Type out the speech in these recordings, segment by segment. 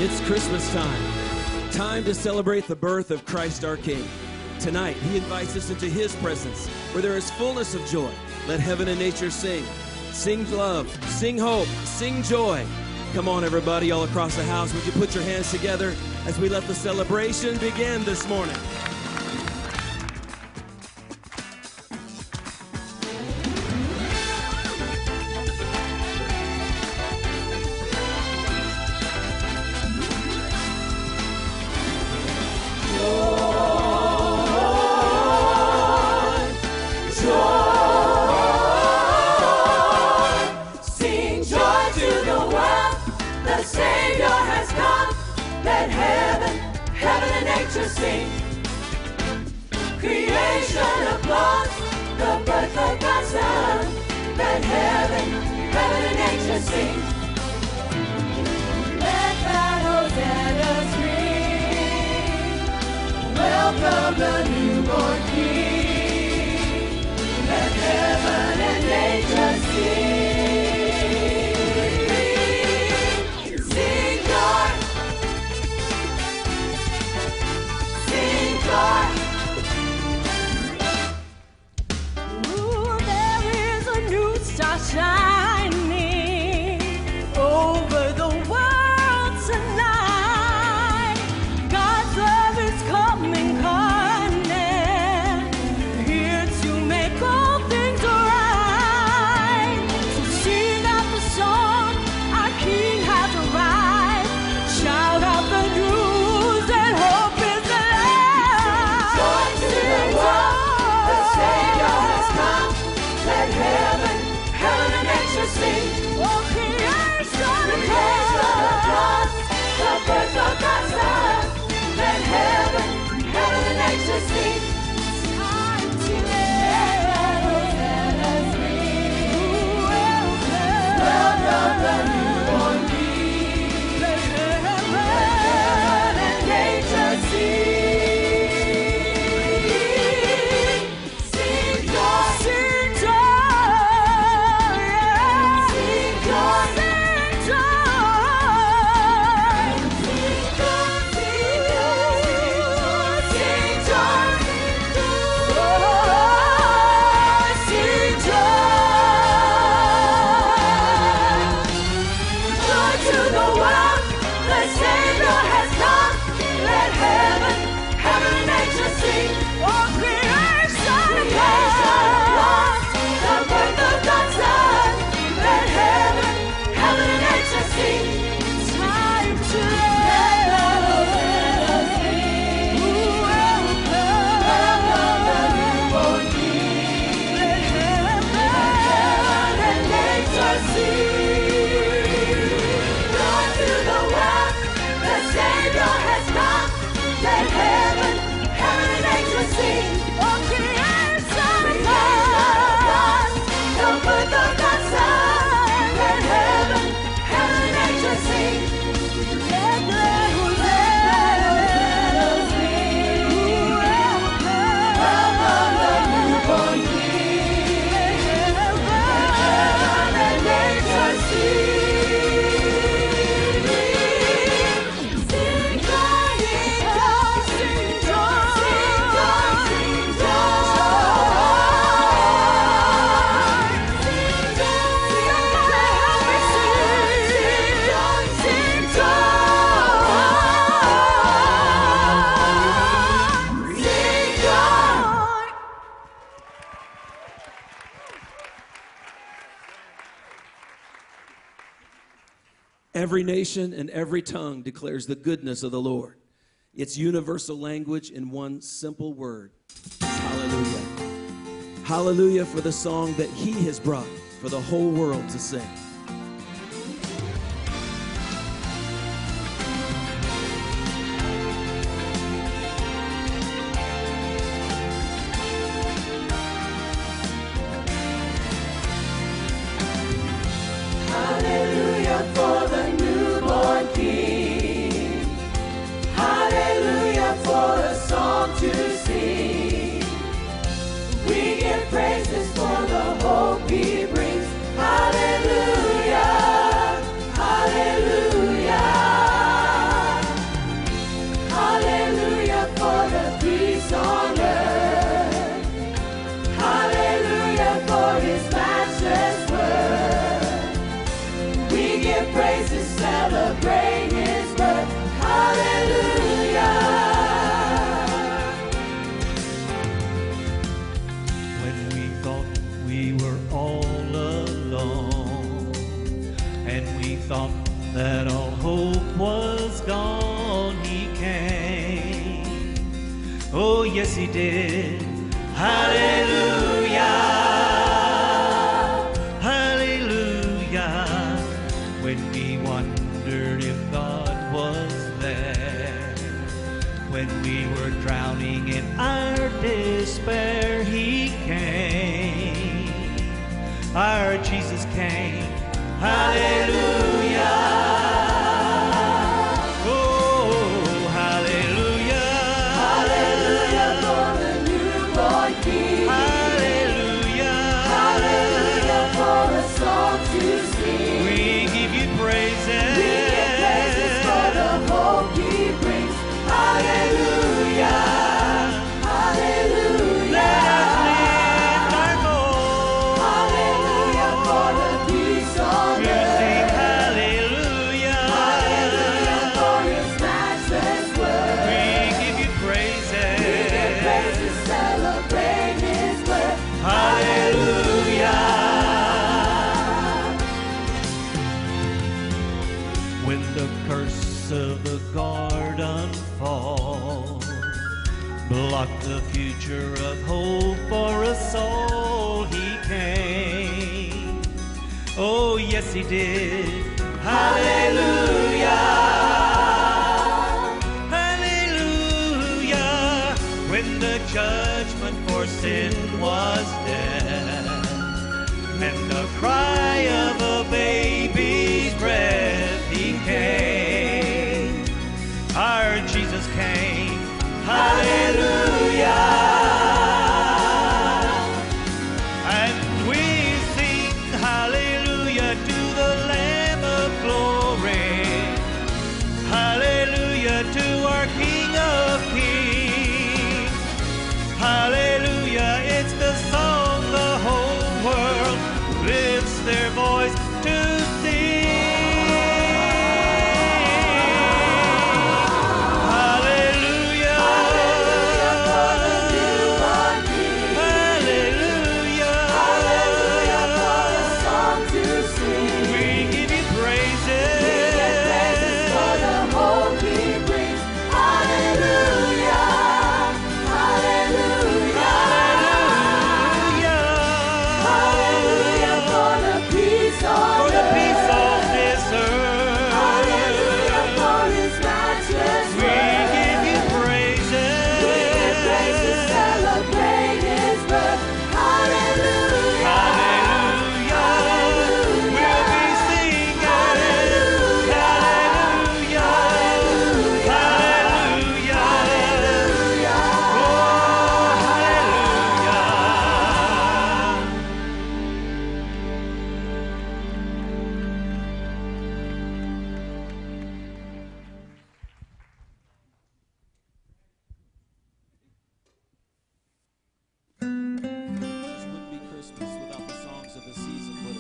It's Christmas time. Time to celebrate the birth of Christ our King. Tonight, he invites us into his presence, where there is fullness of joy. Let heaven and nature sing. Sing love, sing hope, sing joy. Come on, everybody, all across the house. Would you put your hands together as we let the celebration begin this morning? Sing. Creation applauds the birth of God's Son. Let heaven and nature sing. Let that Hosannas ring. Welcome the newborn King. Let heaven and nature sing. Ooh, there is a new star shining over the world tonight. God's love is coming, here to make all things right. So sing out the song, our King has arrived. Shout out the news that hope is alive. Joy to the world, the Savior has come. Let heaven and nature sing. Oh, creation applauds the birth of God's Son. Let heaven and nature sing. time to Let that Hosannas ring. Welcome the newborn King. Let heaven and nature sing. Sing joy. sing joy, Sing joy. sing joy. Every nation and every tongue declares the goodness of the Lord. It's universal language in one simple word. Hallelujah. Hallelujah for the song that he has brought for the whole world to sing. Hallelujah for the newborn King. Hallelujah for a song to sing. We give praises for the hope he brings. Hallelujah. thought that all hope was gone, he came. Oh, yes, he did. Hallelujah, hallelujah. When we wondered if God was there, when we were drowning in our despair, he came. Our Jesus came. Hallelujah. Oh, hallelujah. Hallelujah for the newborn King. Hallelujah. Hallelujah for the song to sing. We give you praises. We give praises for the hope he brings. Hallelujah. Hallelujah. Let us lift our voice. Hallelujah for the peace on To earth. sing hallelujah. Hallelujah for his matchless word. We give you praises. We give praise to celebrate his birth. Hallelujah. When the curse of the garden fall blocked the future of hope for us all, he came. Oh, yes, he did. Hallelujah. Hallelujah. When the judgment for sin was dead, and the cry of a baby's breath, he came. Our Jesus came. Hallelujah. And we sing hallelujah to the Lamb of glory. Hallelujah to our King of kings. Hallelujah, it's the song the whole world lifts their voice to sing. Hallelujah. Newborn King. Hallelujah. Hallelujah for the song to sing. We give you praises. We give praises for the hope he brings. Hallelujah. Hallelujah. Hallelujah for the peace on For the peace earth. of this earth. Hallelujah for his matchless We word. give you praises. We give praise to celebrate his birth. Hallelujah. Hallelujah. We'll be singing. Hallelujah. Hallelujah. Oh, hallelujah. This wouldn't be Christmas without the songs of the season, would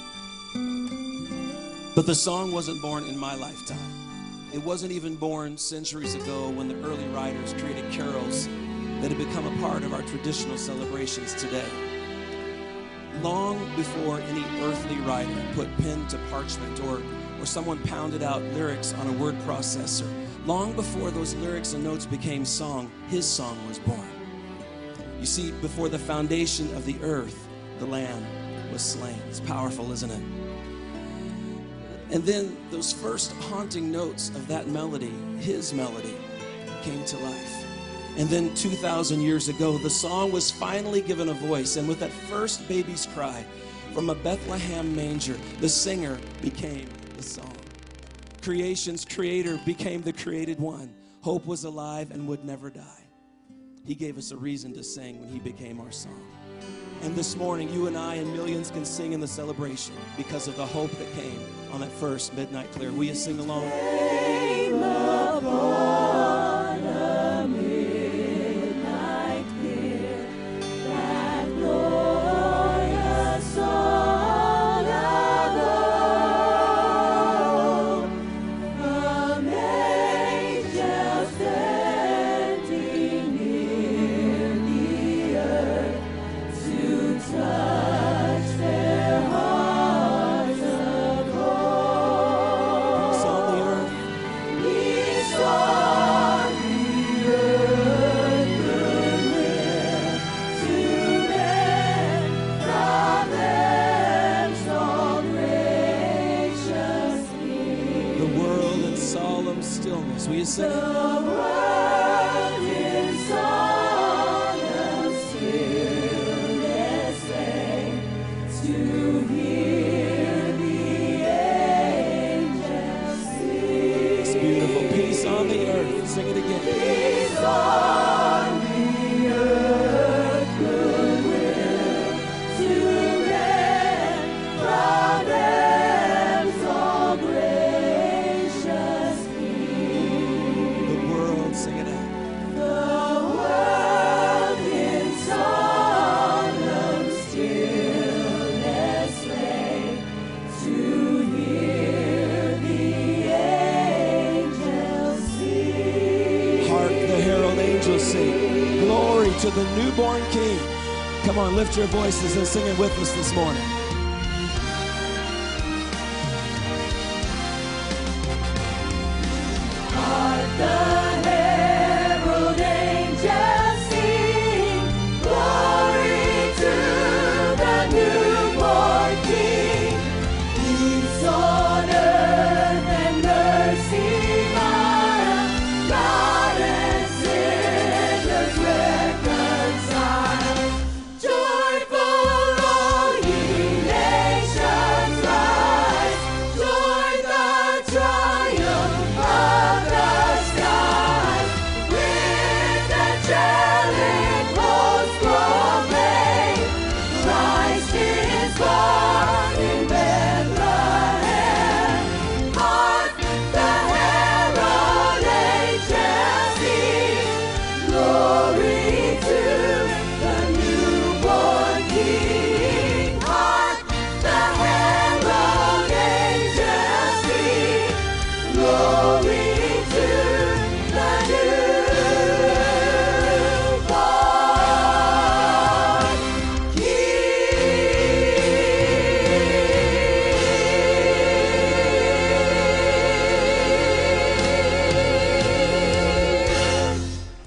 it? But the song wasn't born in my lifetime. It wasn't even born centuries ago when the early writers created carols that have become a part of our traditional celebrations today. Long before any earthly writer put pen to parchment or someone pounded out lyrics on a word processor, long before those lyrics and notes became song, his song was born. You see, before the foundation of the earth, the Lamb was slain. It's powerful, isn't it? And then those first haunting notes of that melody, his melody, came to life. And then 2,000 years ago, the song was finally given a voice. And with that first baby's cry from a Bethlehem manger, the singer became the song. Creation's creator became the created one. Hope was alive and would never die. He gave us a reason to sing when he became our song. And this morning, you and I and millions can sing in the celebration because of the hope that came on that first midnight clear. Will you sing along? Came upon a midnight clear, that glorious song of old, from angels standing near the earth to touch their hearts of cold. you sing it? It's beautiful. Peace on the earth. Sing it again. Peace on the earth, goodwill to men, problems, all gracious King. The world, sing it out. The world in solemn stillness lay to hear the angels sing. Hark the herald angels sing. Glory to the newborn King. Come on, lift your voices and sing it with us this morning. Hark the herald angels sing, glory to the newborn King. Peace on earth and mercy mild, God and sinners reconciled. Joyful all ye nations rise, join the triumph of the skies. With angelic hosts proclaim, Christ is born in Bethlehem. Hark the herald angels sing, glory to the newborn King. Hark the herald angels sing, glory to the newborn King.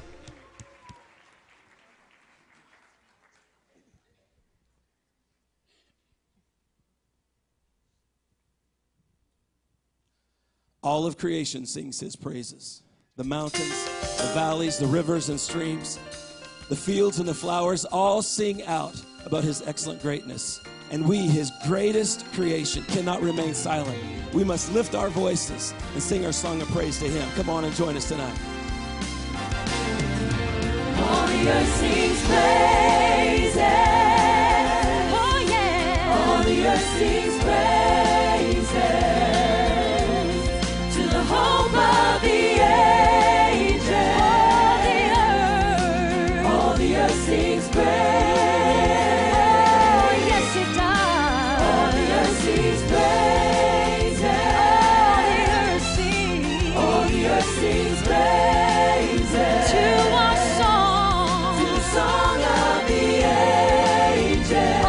All of creation sings his praises. The mountains, the valleys, the rivers and streams, the fields and the flowers all sing out about his excellent greatness. And we, his greatest creation, cannot remain silent. We must lift our voices and sing our song of praise to him. Come on and join us tonight. All the earth sings praises. Oh yeah. All the earth sings praises to the hope of the ages. All the earth sings praise. Oh yes it does. All the earth sings praises. All the earth sings praises to our song. to the song of the ages.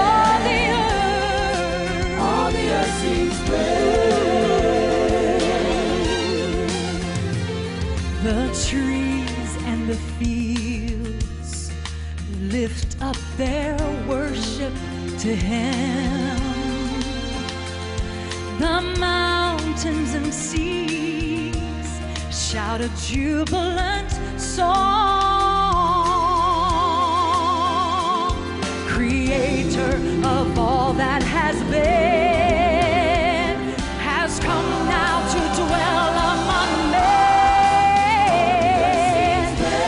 All the earth sings praise. The trees and the fields lift up their worship to him. The mountains and seas shout a jubilant song. Creator of all that has been has come now to dwell among men.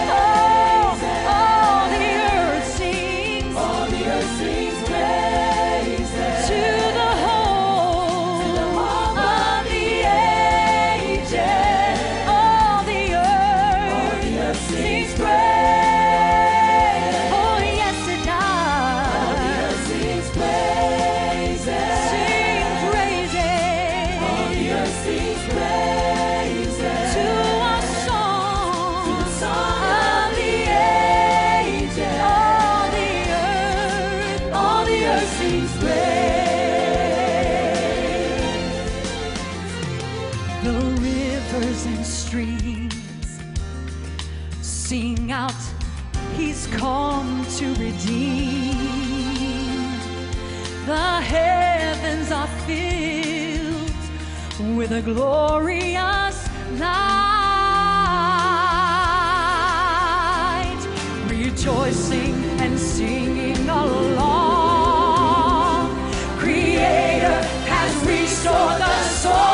All the earth sings All the earth sings praises to the hope of the ages. All the earth sings praise. Oh yes it All the does. earth sings praises. Sing praises All the earth sings praises to our song. to the song of the ages. All the earth sings praise. The rivers and streams sing out, he's come to redeem. The heavens are filled with a glorious light. rejoicing and singing along. Creator has restored the soul.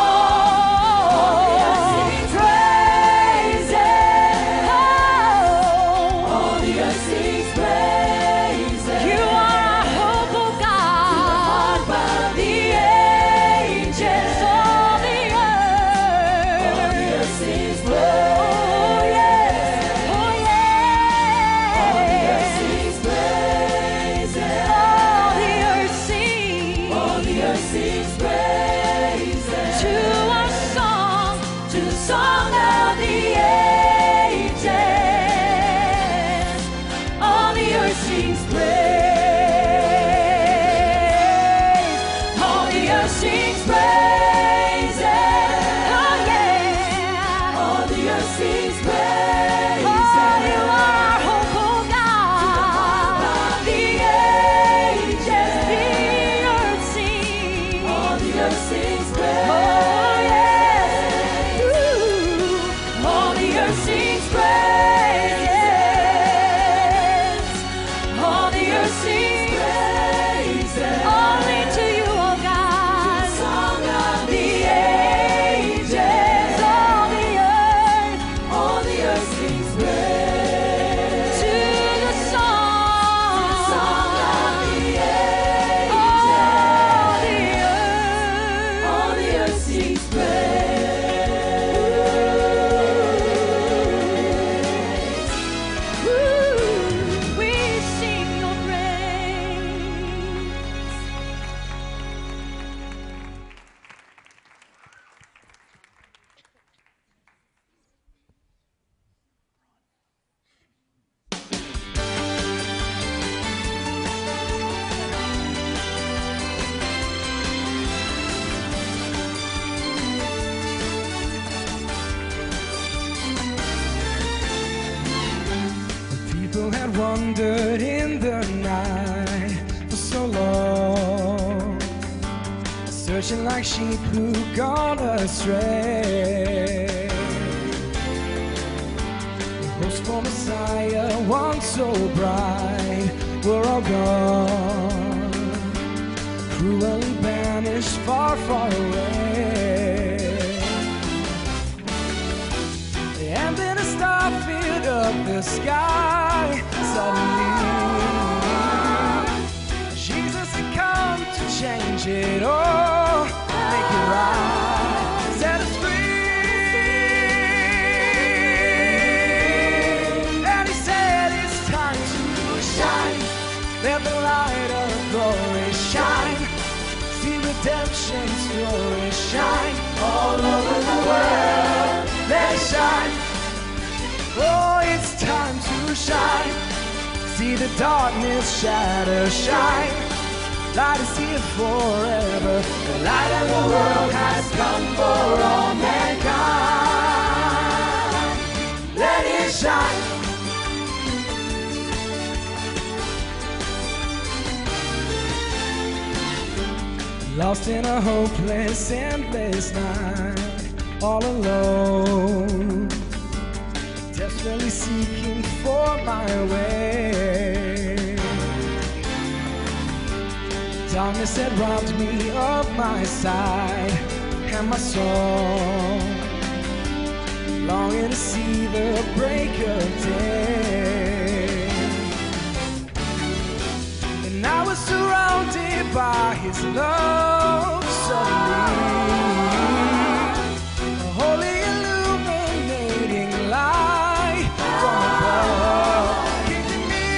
Wandered in the night for so long, searching like sheep who gone astray. The hopes for Messiah, once so bright, were all gone, cruelly banished far, far away. And then a star filled up the sky. Suddenly, Jesus had come to change it all, make it right, set us free. And he said it's time to shine, let the light of glory shine, see redemption's glory shine all over the world, let it shine. Oh, it's time to shine, see the darkness shatter, shine. Light is here forever. The light of the world has come for all mankind. Let it shine. Lost in a hopeless, endless night, all alone, desperately seeking for my way. Darkness had robbed me of my sight and my soul, longing to see the break of day. And I was surrounded by his love suddenly, a holy illuminating light from above came to me,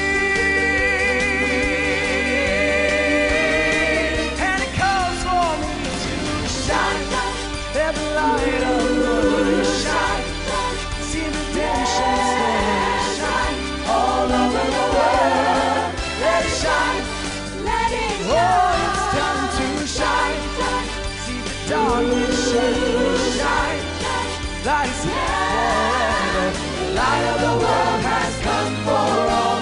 and it calls for me to shine, let the light of glory shine, see redemption's glory shine all over the world, let it shine, let it shine. Oh, it's time to shine, see the darkness shine, light is here forever, the light of the world has come for all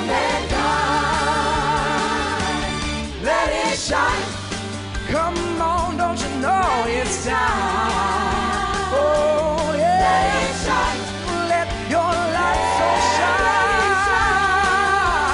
mankind. Let it shine, come on, don't you know it's time? Oh yeah, let it shine, let your light so shine.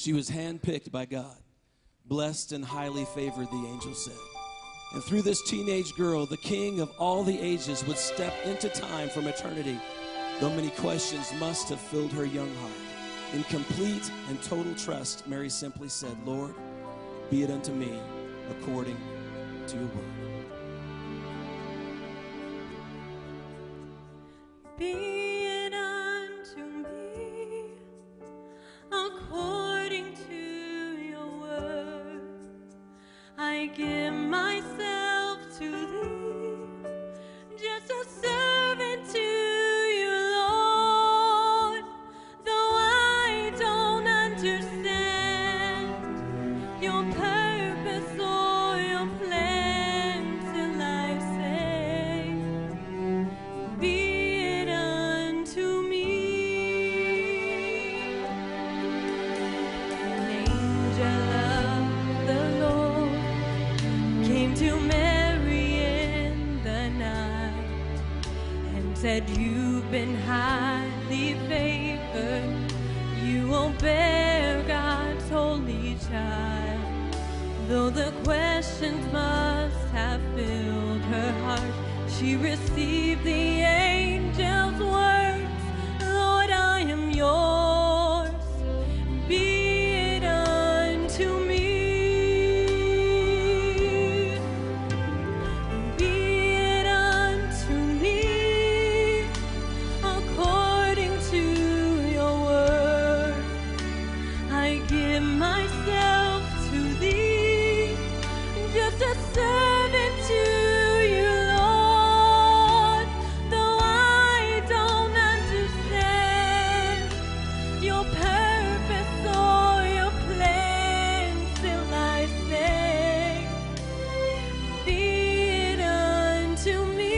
She was handpicked by God, blessed and highly favored, the angel said. And through this teenage girl, the King of all the ages would step into time from eternity, though many questions must have filled her young heart. In complete and total trust, Mary simply said, Lord, be it unto me according to your word. Be it unto me according to your word. I give myself to thee, just a servant to you, Lord. Though I don't understand your purpose or your plan, till I say, be it unto me. An angel of the Lord came to Mary in the night and said, you've been highly favored. You will bear God's holy child. Though the questions must have filled her heart, she received the angel's words, Lord, I am yours. Be it unto me. Be it unto me according to your word. I give myself to thee, just a servant to you, Lord. Though I don't understand your purpose or your plan, still I say, be it unto me.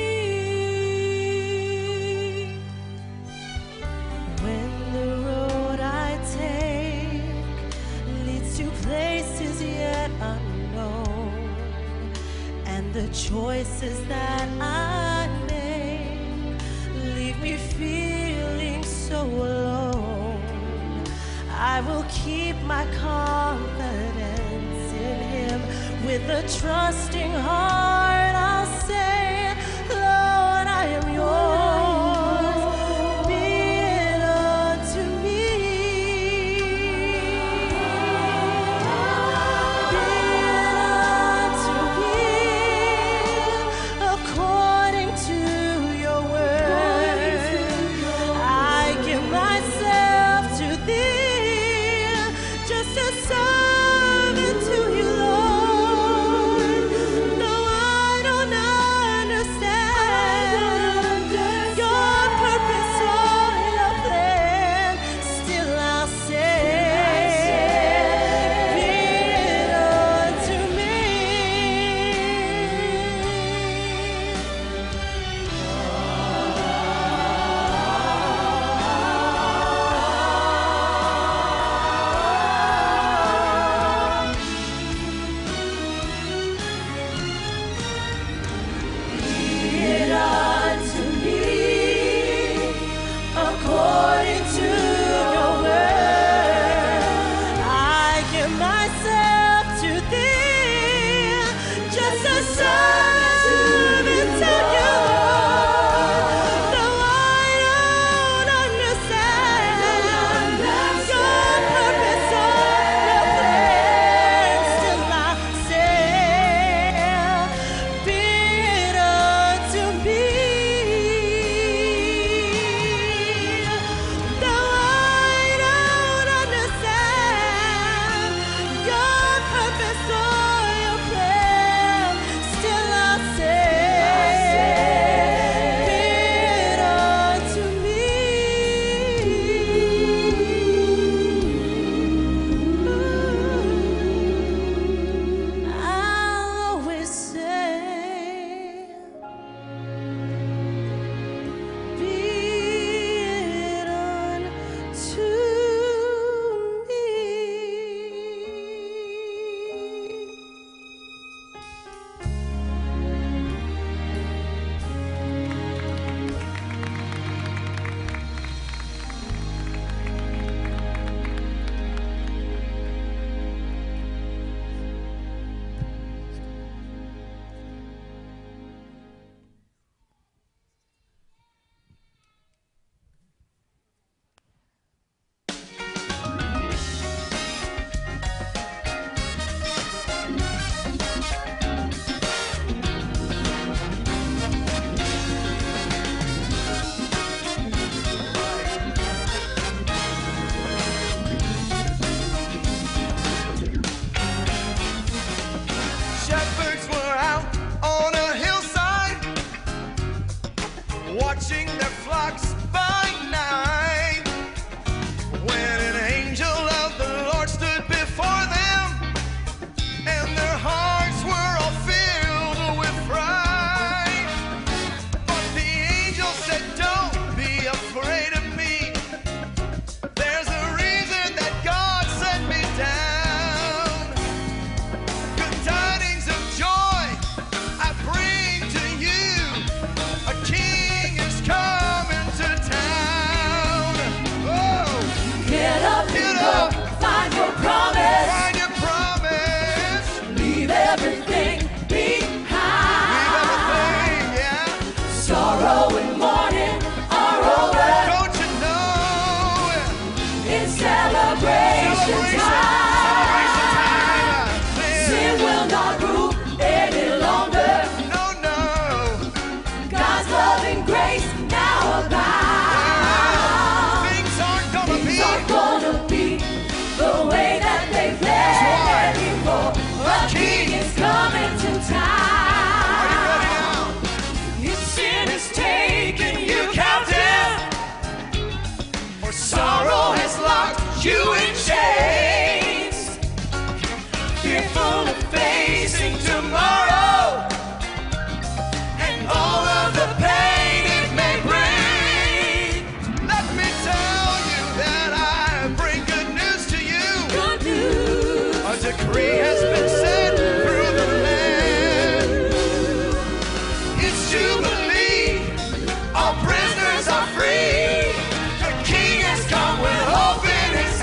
When the road I take leads to places yet unknown, and the choices that I make leave me feeling so alone, I will keep my confidence in him. With a trusting heart I'll say, Lord, I am yours. Be it unto me. Be it unto me according to your word. I give myself to thee, just a servant to you, Lord. Though I watching their flocks by night. When an angel of the Lord stood before them, and their hearts were all filled with fright. But the angel said, "Don't be afraid of me. There's a reason that God sent me down. Good tidings of joy I bring to you. A king is coming to town." Oh, Get up get and up, go. Find your promise. find your promise. Leave everything behind. Leave everything, yeah. Sorrow and mourning are over. Don't you know? It's celebration Celebration time. time. Sin will not rule any longer. No, no. God's love and grace now abound. Things aren't gonna Things be. aren't gonna be the way that they've been before. A king is coming to Are you town. ready now? If sin has taken you captive, For sorrow has locked you in chains. fearful of facing tomorrow, And all of the pain it may bring. Let me tell you that I bring good news to you. good news. A decree has been set through the land. It's Jubilee. All prisoners are free. The King has come with hope in his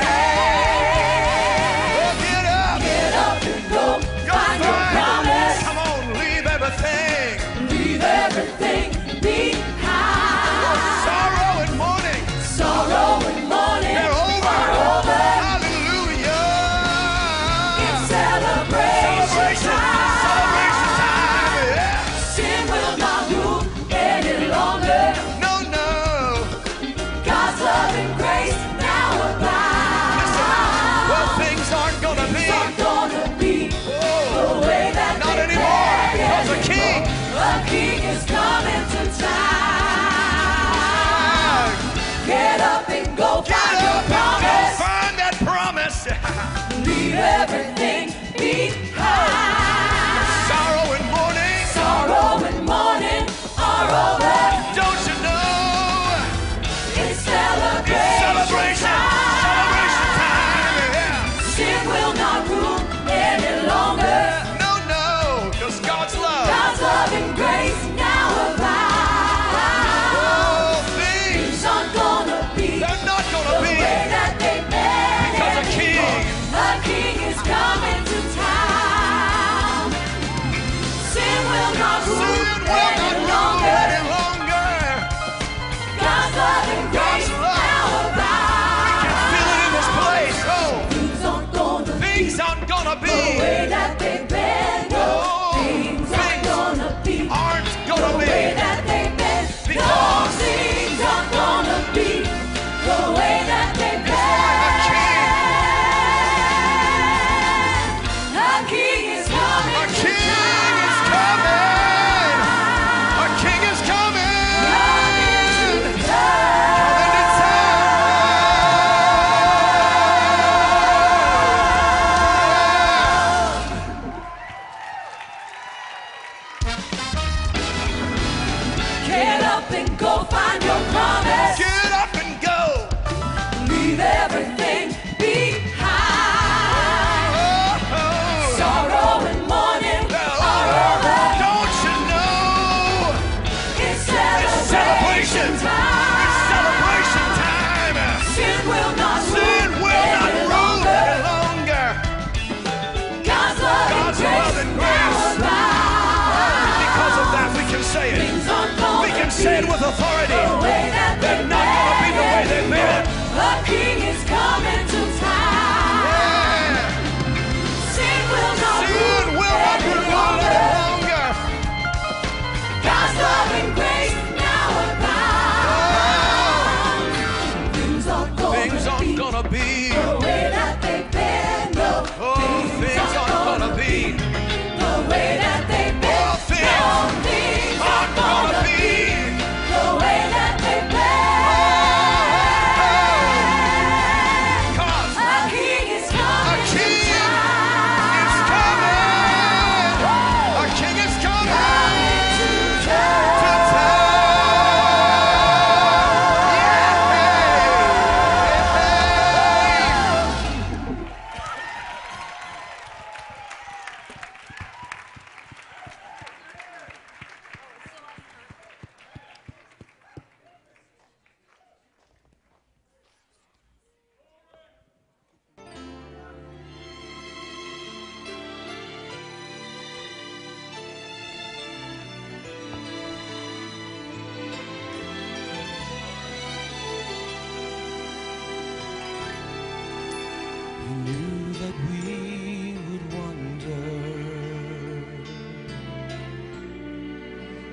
hand. Oh, get up. Get up and go. Go Find your find. promise. Come on, leave everything. Leave everything behind. Sorrow and mourning. Sorrow and mourning They're over. are over. Hallelujah. It's celebration time. Celebration time. Yeah. Sin will not rule any longer. No, no. God's love and grace now abound. Well, things aren't gonna be. It's not gonna be the way that Not they've anymore, been because a king. before. A king is coming to town. Get up and go. Get Find your up and go promise. find that promise. Leave everything behind. Sorrow and mourning. Sorrow and mourning are over. Don't you know? It's celebration Celebration. Celebration time. Yeah. Sin will not rule any longer. No, no. Because God's love. God's love and grace now abound. Oh, things. Things aren't gonna be They're not the gonna be. way that they've been Because a king. A king is coming to town. Sin will not rule Sin will any not rule longer. any longer. God's love and grace God's love. now abound. Feel it in this place. Oh, Things aren't gonna things aren't gonna be the way be. that they've been. No, Oh, things aren't things gonna be Aren't the gonna way be. that they've been. No, Because things aren't gonna be the way that they've been. A king is coming A to king is town. coming.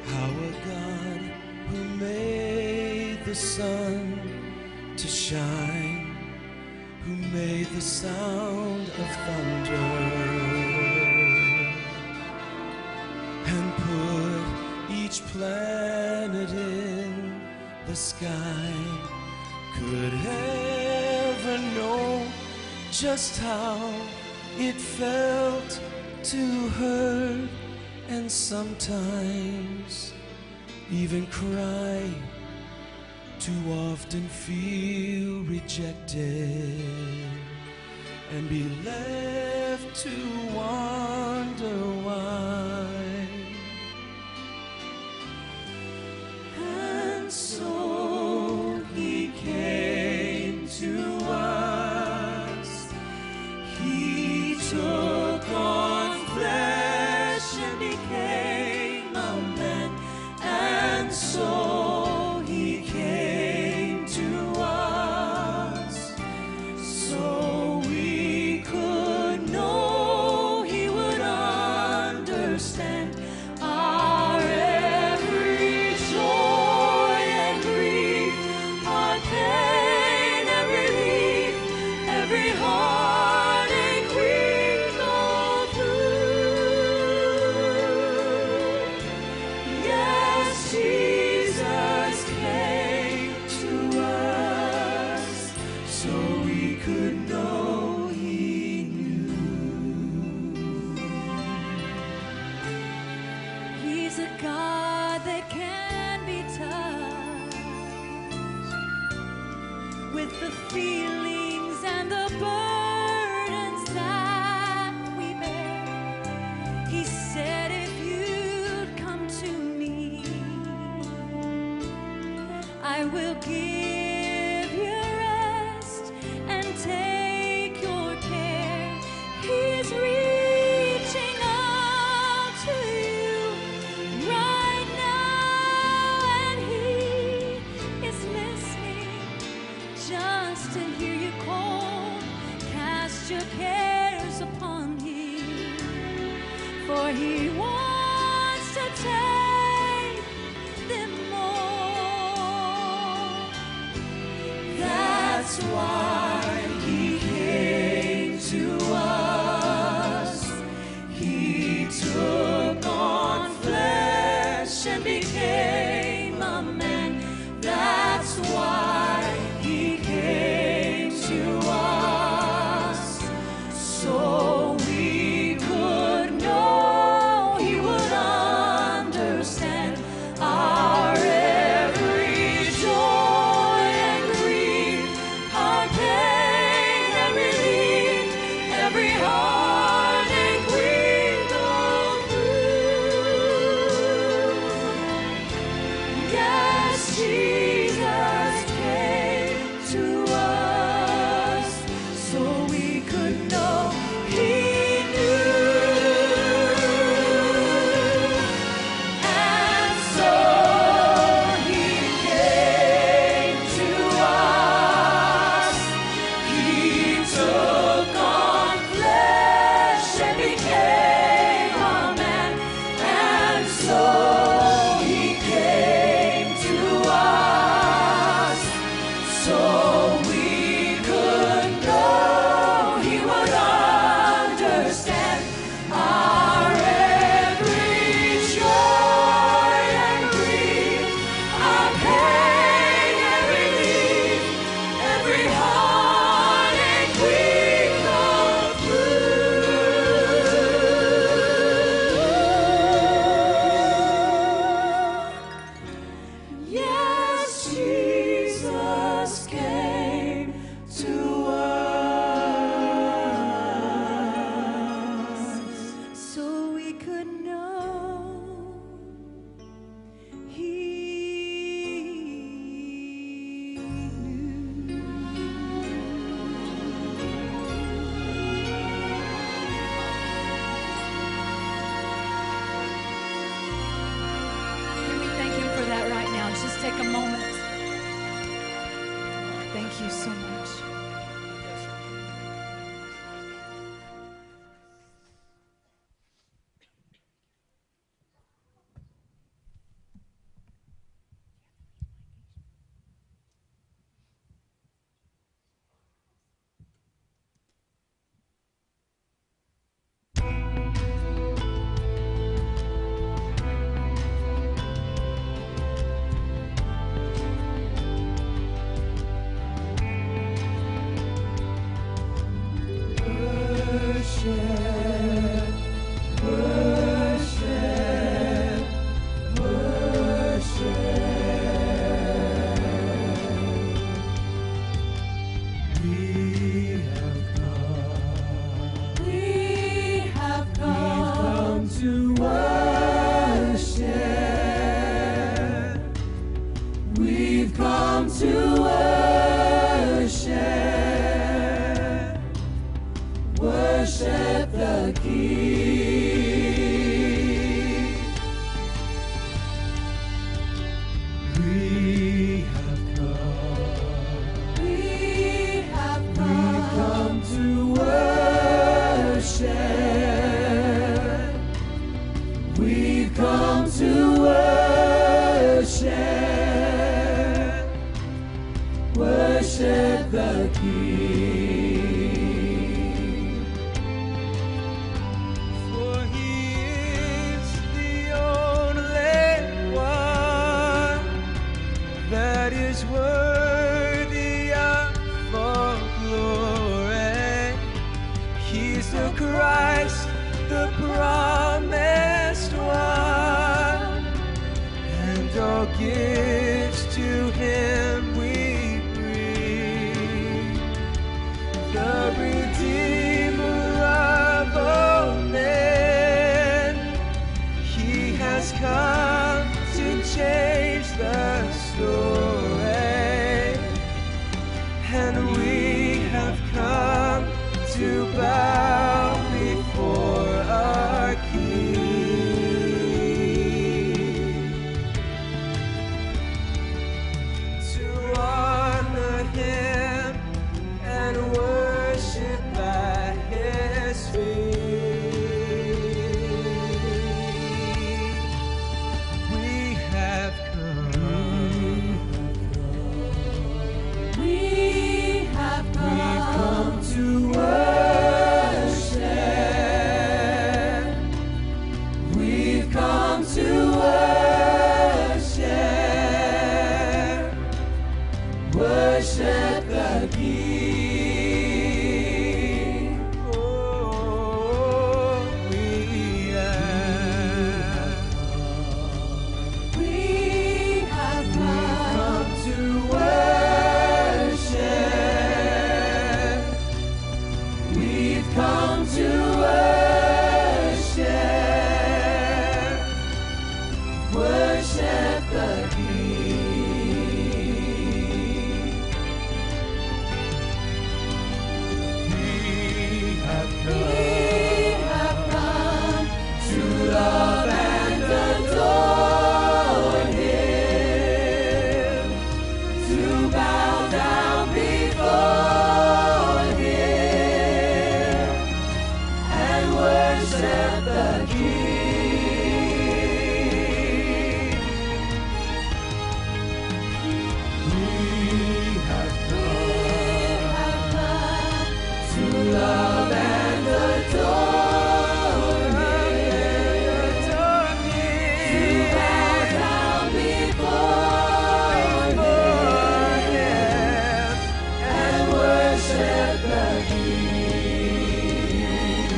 Our God who made the sun to shine, who made the sound of thunder and put each planet in the sky, could ever know just how it felt to hurt and sometimes even cry, too often feel rejected and be left to wonder why. And so he came to us, he took on flesh and became a man, and so he came to us, so we could know he would understand our every joy and grief, our pain and relief, every heartache we go through. Yes, Jesus came to us, so we could know he knew. He's a God that can be touched with the feelings and the burdens that we bear. He said, if you'd come to me, I will give you rest and take your care. He's reaching out to you right now, and he is listening just to hear you call. Cast your cares upon him, for he wants to take them all. That's why he came to us. He took on flesh and became a man. That's why he came to us, so we could know he would understand our every joy and grief, our pain and relief, every heartache we go through. Yes, Jesus came to us, so we could know he knew. And so he came to us, he took on flesh and became a man, and so he came to us. to worship, worship the King. We have come to worship. We've come to worship, worship the King. For he is the only one that is worthy of all glory. He's the Christ, the promised one, and all gifts to him we bring. The Redeemer of all men, he has come to change the story, and we have come to bow before our King, to honor him and worship at his feet. We have come. We have come to worship. We've come to worship, worship the King. Oh, we have come to worship. We've come to worship, worship the King. we have We have come to love and adore him, to bow down before him, and worship the King. we have come to love and adore him, to bow down before him, and worship the King.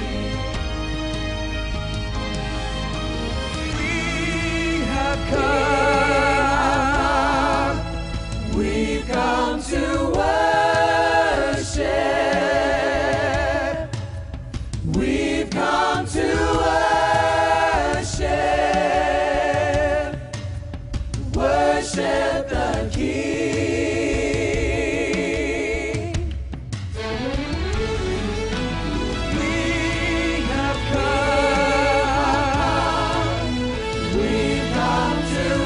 we have come. We've come to worship. We've come to worship, worship the King. We have come. We've come to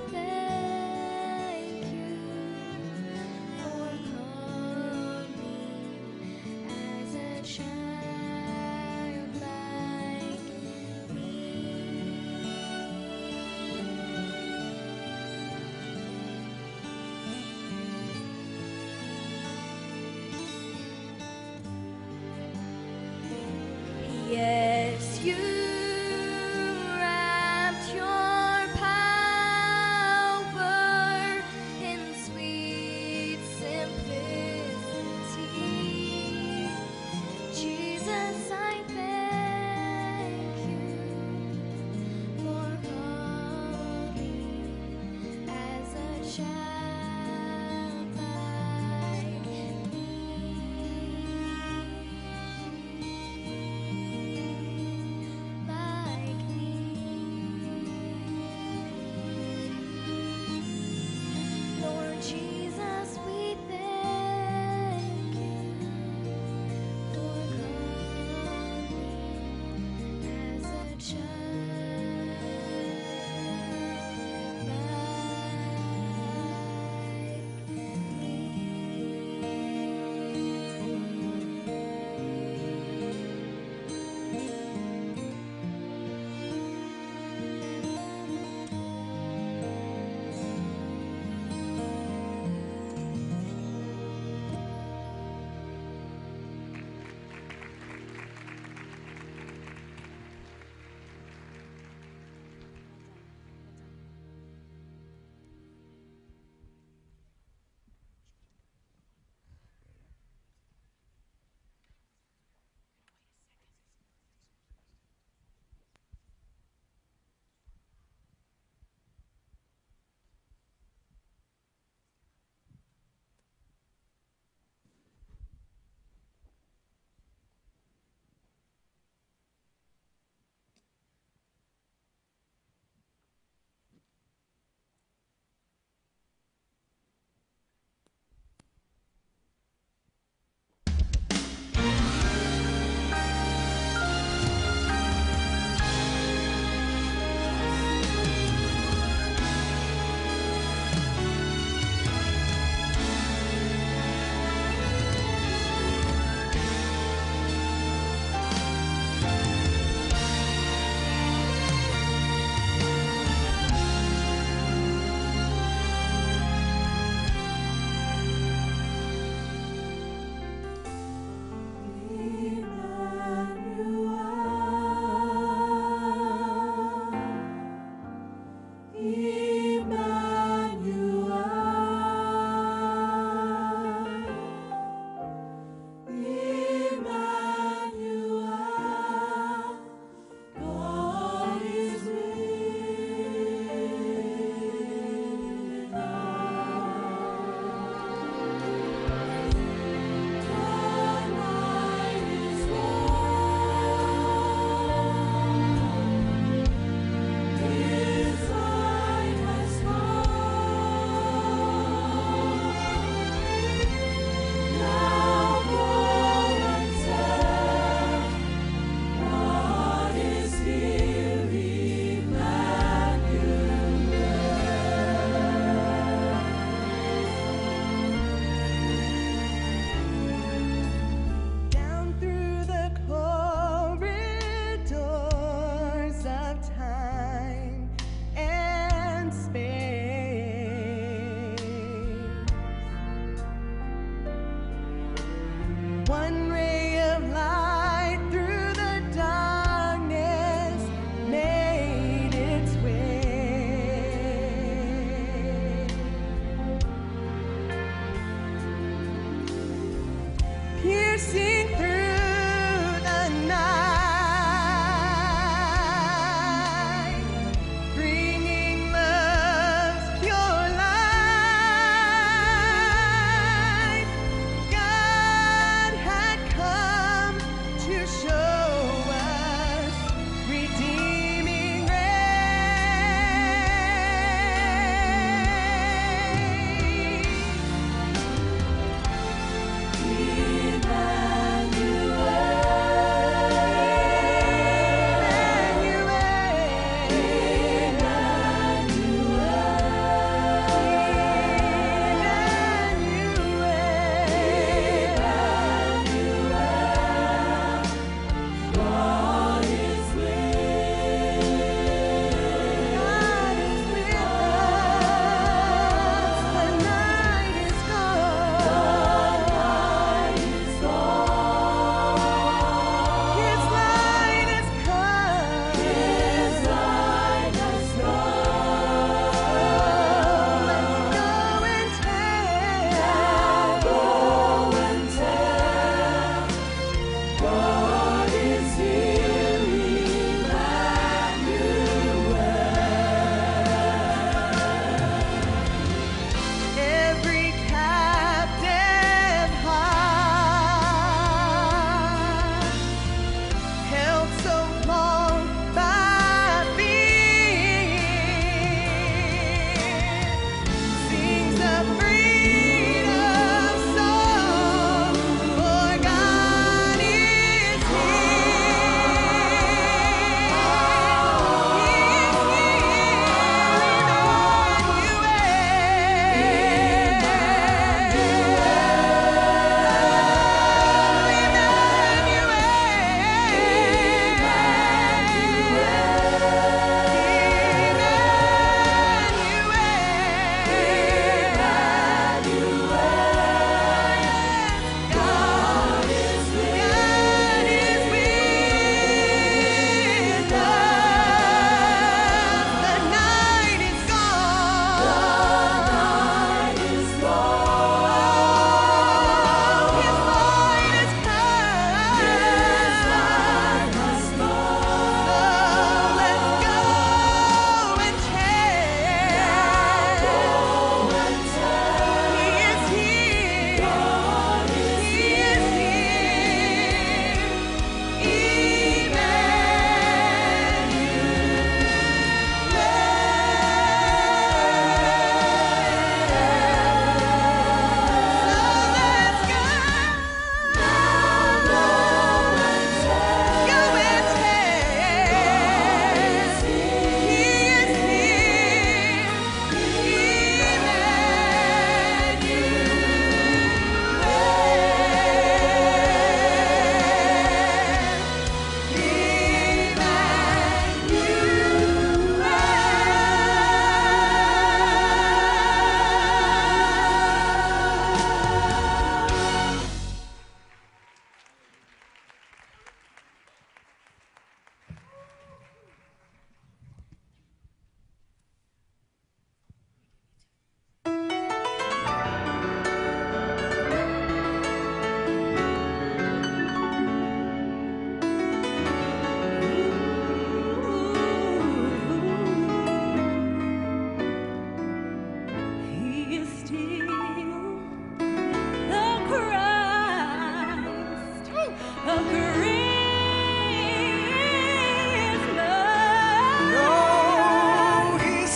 thank you for coming as a child like me. Yes, you wrapped your power in sweet simplicity. Jesus, I thank you for coming as a child like me. No, he's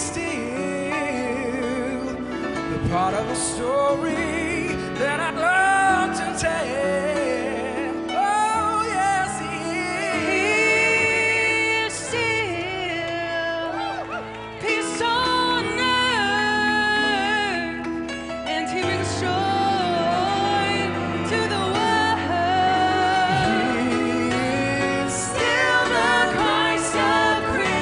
still the part of the story that I'd love to tell. Oh, yes, he is. Still peace on earth, and He brings joy to the world. He's still the Christ of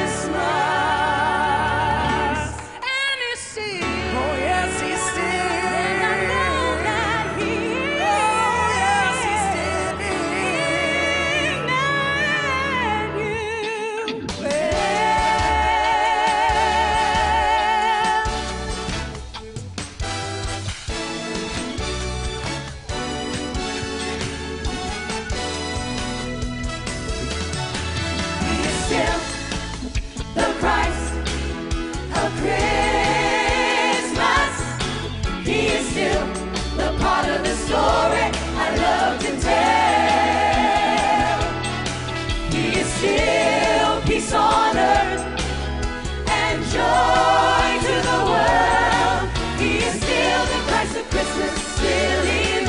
Christmas. And He's still, Oh, yes, he's still. and I know that He is. Oh, yes, he's still. He is still the Christ of Christmas. He is still the part of the story I love to tell. He is still peace on earth and joy to the world. He is still the Christ of Christmas, still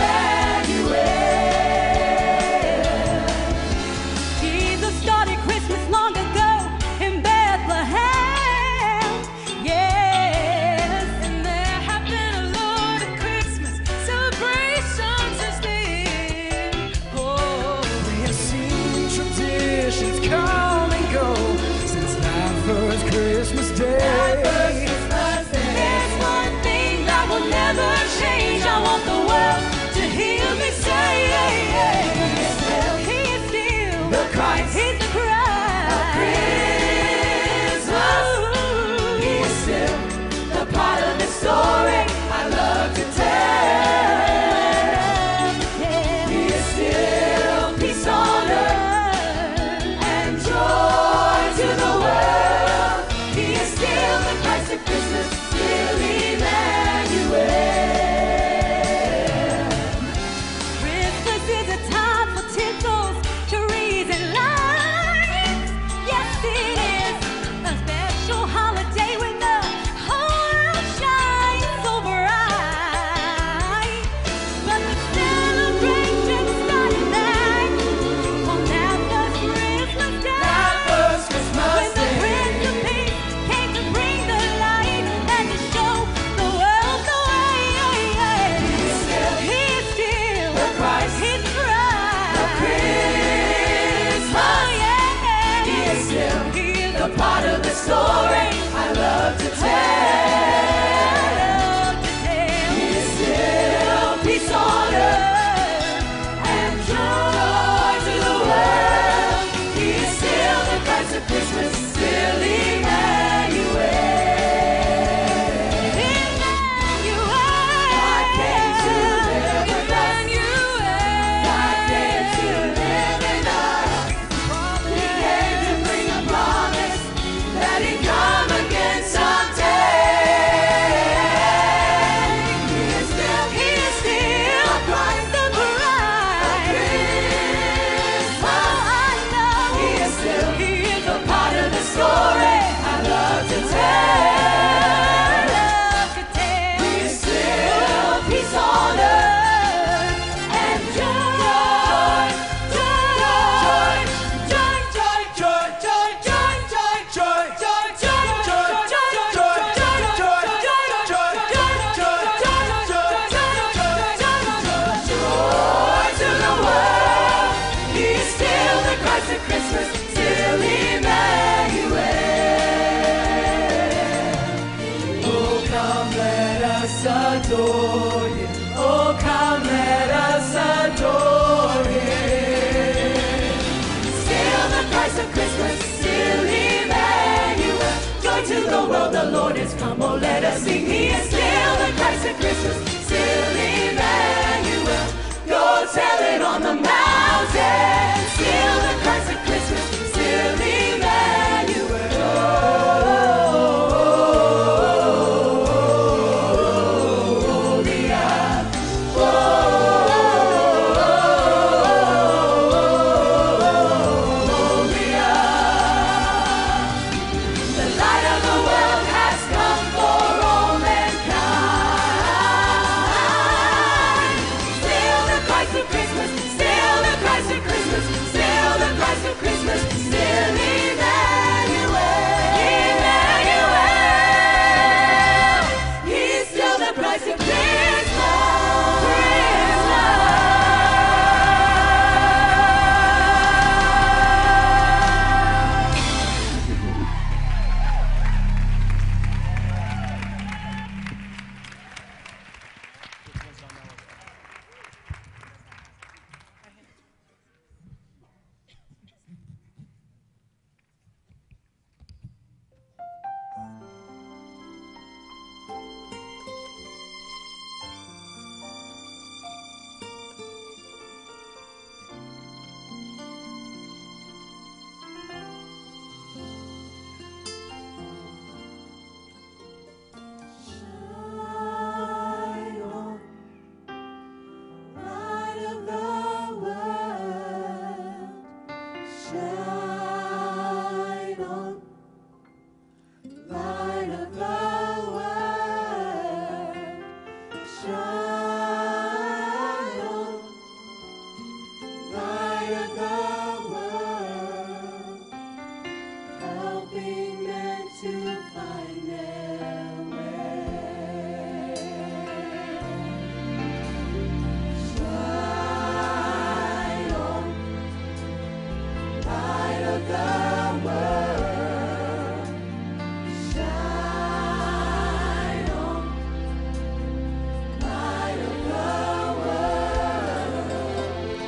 Emmanuel. Jesus started Christmas long ago in Bethlehem. Yes, and there have been a lot of Christmas celebrations since then. Oh, We have seen traditions come and go since that first Christmas day. there's one thing that will never change. I want the world to hear me say, He is still The Christ He's the Christ. Christmas. He is still the part of the story I love to tell. He is still peace on earth and joy to the world. He is still the Christ of Christmas, still Emmanuel. Christmas is a time for tinsels, trees, and lights. Yes, it is a special holiday when the whole world shines so bright. But the celebration started back on that first Christmas day. When the Prince of Peace came to bring the light and to show the world the way. He is still The Christ He's Christ. Christmas. Oh, yeah. He is still He is the part of the story I love to tell. He is still peace on earth and joy to the world. He is still the Christ of Christmas, still Emmanuel. God came to live with us. God came to live in us. He came to bring a promise that He'd come again someday. He is still the Christ of Christmas. He is still the part of the story I love to tell. He is still peace on earth and joy, joy, joy, joy, joy, joy, joy, joy, joy, joy, joy to the world. He is still the Christ of Christmas, still Emmanuel. Oh, come, let us adore Him. Oh, come, let us adore Him. Still the Christ of Christmas, still Emmanuel. Joy to the world, the Lord is come. Oh, let us sing. He is still the Christ of Christmas, still Emmanuel. Go tell it on the mountain. Still the Christ of Christmas, still Emmanuel. Shine on, light of the world. Shine on, light of the world. Helping men to find their way. Shine on, light of the world. Shine on, light of the world.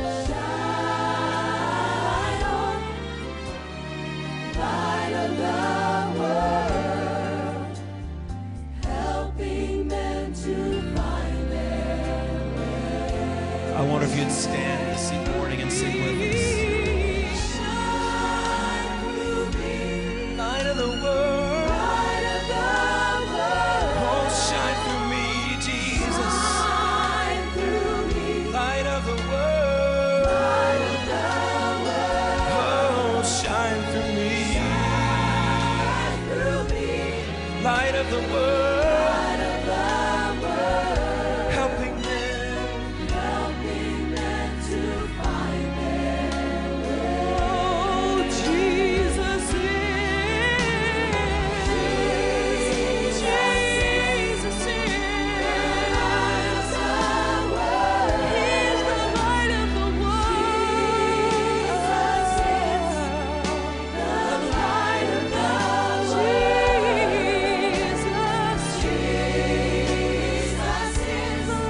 Shine on, light of the world. Helping men to find their way. I wonder if you'd stand this morning and sing with us. Shine through me, Light of the world, light of the world. oh shine through me, Jesus. Shine through me, Light of the world, light of the world. oh shine through me. Shine through me, Light of the world, light of the world. helping men. Helping men to find their way. Oh, Jesus is. Jesus is. Light of the world. He's the light of the world. Jesus is the light of the Jesus is the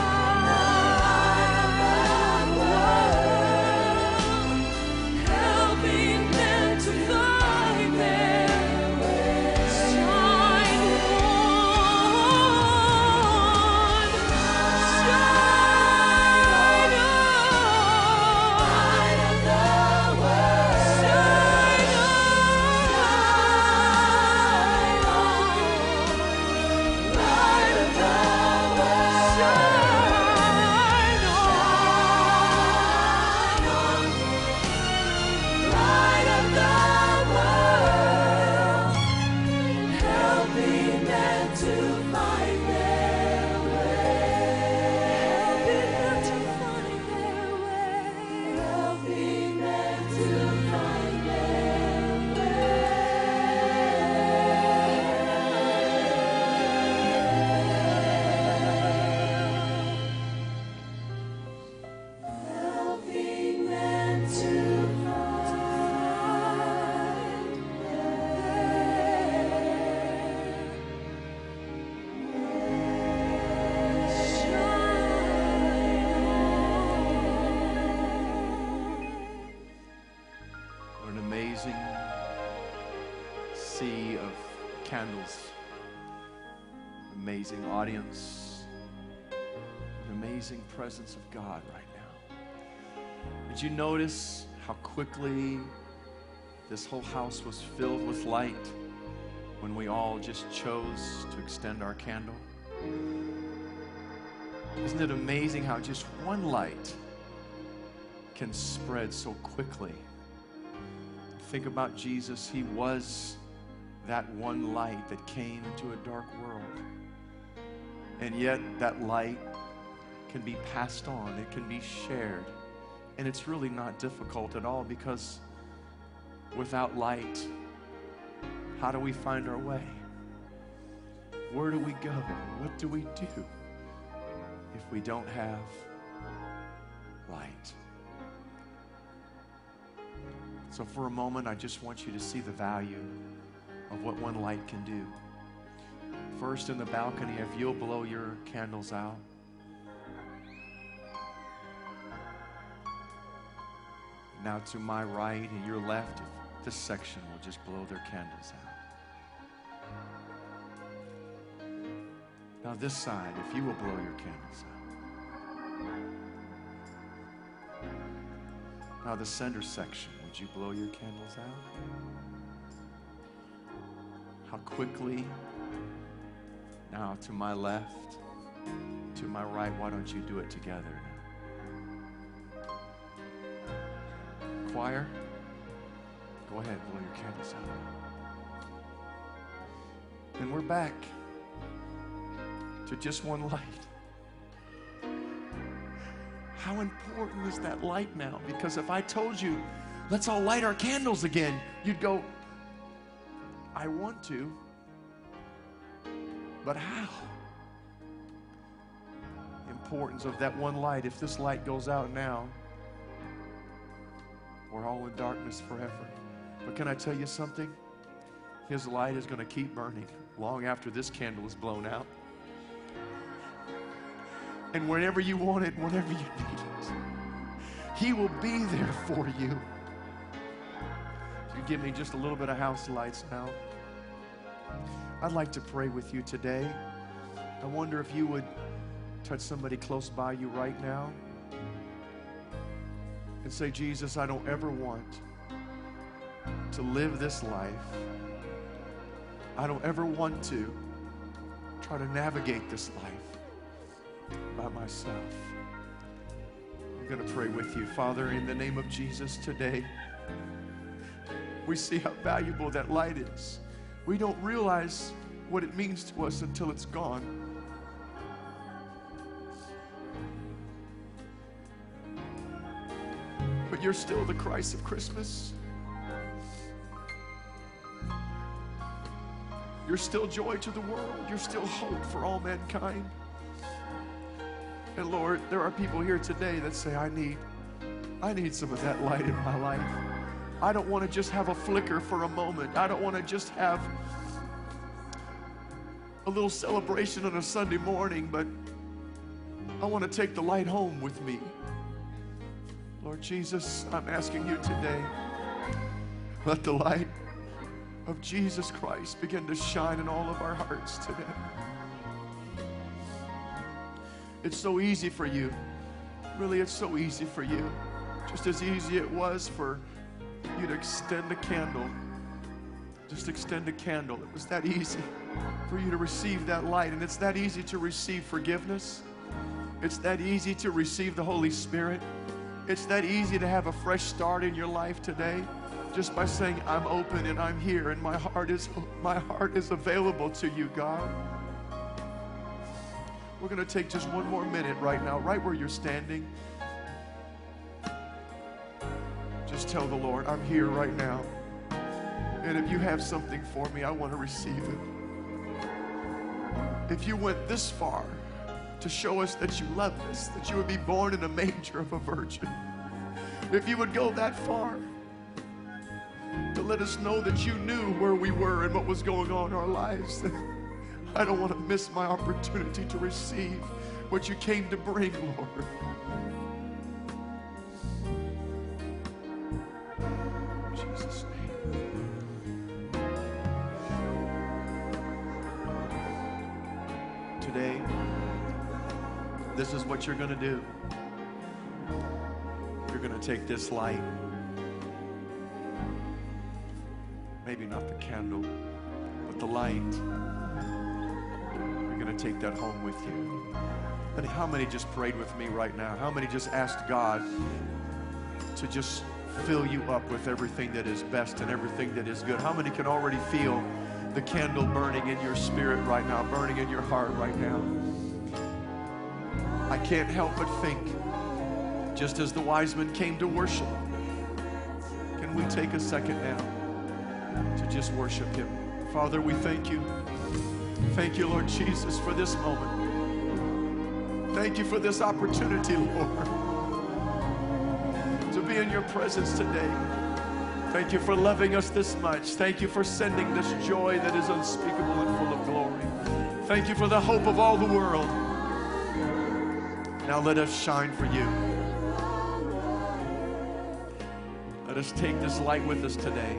light of the world. Helping men to find their way. Shine on, shine on, Light of the world. shine Light of the world. shine Light of the world. Helping men to find their way. Helping men to find their way. Helping men to find What an amazing sea of candles, amazing audience, an amazing presence of God right now. Did you notice how quickly this whole house was filled with light when we all just chose to extend our candle? Isn't it amazing how just one light can spread so quickly? Think about Jesus. He was that one light that came into a dark world. And yet that light can be passed on. It can be shared. And it's really not difficult at all, because without light, how do we find our way? Where do we go? What do we do if we don't have light? So for a moment, I just want you to see the value of what one light can do. First, in the balcony, if you'll blow your candles out. Now to my right and your left, if this section will just blow their candles out. Now this side, if you will blow your candles out. Now the center section, would you blow your candles out? How quickly. Now to my left, to my right, why don't you do it together now? Choir. Go ahead, blow your candles out. And we're back to just one light. How important is that light now? Because if I told you, let's all light our candles again, you'd go, I want to, but how? The importance of that one light. If this light goes out now, we're all in darkness forever. But can I tell you something? His light is going to keep burning long after this candle is blown out. And whenever you want it, whenever you need it, He will be there for you. You give me just a little bit of house lights now. I'd like to pray with you today. I wonder if you would touch somebody close by you right now and say, Jesus, I don't ever want to live this life. I don't ever want to try to navigate this life by myself. I'm going to pray with you. Father, in the name of Jesus today, we see how valuable that light is. We don't realize what it means to us until it's gone. But you're still the Christ of Christmas. You're still joy to the world. You're still hope for all mankind. And Lord, there are people here today that say, I need some of that light in my life. I don't want to just have a flicker for a moment. I don't want to just have a little celebration on a Sunday morning, but I want to take the light home with me. Lord Jesus, I'm asking you today, let the light of Jesus Christ begin to shine in all of our hearts today. It's so easy for you. Really, it's so easy for you. Just as easy it was for you to extend a candle. Just extend a candle. It was that easy for you to receive that light. And it's that easy to receive forgiveness. It's that easy to receive the Holy Spirit. It's that easy to have a fresh start in your life today. Just by saying, I'm open and I'm here and my heart is available to you, God. We're going to take just one more minute right now, right where you're standing. Just tell the Lord, I'm here right now. And if you have something for me, I want to receive it. If you went this far to show us that you love us, that you would be born in a manger of a virgin, if you would go that far to let us know that you knew where we were and what was going on in our lives, then I don't want to miss my opportunity to receive what you came to bring, Lord. In Jesus' name. Today, this is what you're going to do. You're going to take this light, maybe not the candle, but the light. You're going to take that home with you. But how many just prayed with me right now? How many just asked God to just fill you up with everything that is best and everything that is good? How many can already feel the candle burning in your spirit right now, burning in your heart right now? I can't help but think, just as the wise men came to worship, can we take a second now to just worship Him? Father, we thank you. Thank you, Lord Jesus, for this moment. Thank you for this opportunity, Lord, to be in your presence today. Thank you for loving us this much. Thank you for sending this joy that is unspeakable and full of glory. Thank you for the hope of all the world. Now let us shine for you. Let us take this light with us today.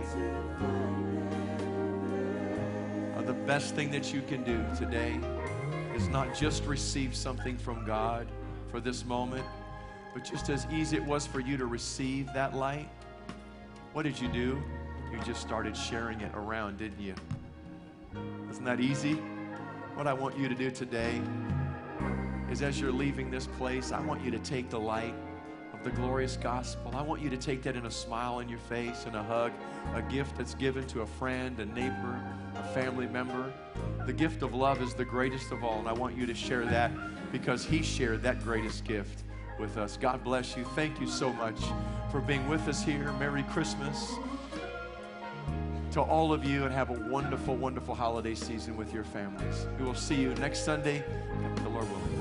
The best thing that you can do today is not just receive something from God for this moment, but just as easy it was for you to receive that light, what did you do? You just started sharing it around, didn't you? Isn't that easy? What I want you to do today is, as you're leaving this place, I want you to take the light of the glorious gospel. I want you to take that in a smile on your face and a hug, a gift that's given to a friend, a neighbor, a family member. The gift of love is the greatest of all, and I want you to share that because he shared that greatest gift with us. God bless you. Thank you so much for being with us here. Merry Christmas to all of you, and have a wonderful, wonderful holiday season with your families. We will see you next Sunday, the Lord willing.